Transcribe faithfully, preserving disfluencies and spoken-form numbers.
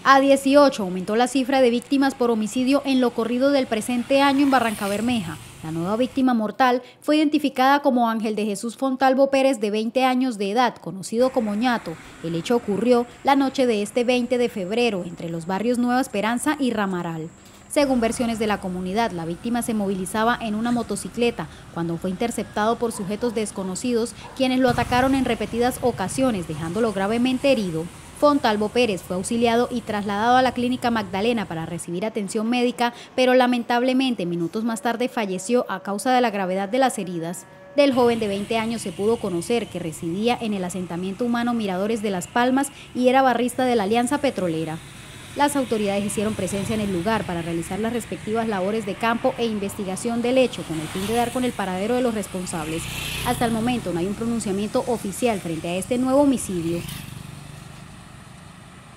A dieciocho aumentó la cifra de víctimas por homicidio en lo corrido del presente año en Barrancabermeja. La nueva víctima mortal fue identificada como Ángel de Jesús Fontalvo Pérez, de veinte años de edad, conocido como Ñato. El hecho ocurrió la noche de este veinte de febrero entre los barrios Nueva Esperanza y Ramaral. Según versiones de la comunidad, la víctima se movilizaba en una motocicleta cuando fue interceptado por sujetos desconocidos, quienes lo atacaron en repetidas ocasiones, dejándolo gravemente herido. Fontalvo Pérez fue auxiliado y trasladado a la clínica Magdalena para recibir atención médica, pero lamentablemente minutos más tarde falleció a causa de la gravedad de las heridas. Del joven de veinte años se pudo conocer que residía en el asentamiento humano Miradores de Las Palmas y era barrista de la Alianza Petrolera. Las autoridades hicieron presencia en el lugar para realizar las respectivas labores de campo e investigación del hecho con el fin de dar con el paradero de los responsables. Hasta el momento no hay un pronunciamiento oficial frente a este nuevo homicidio.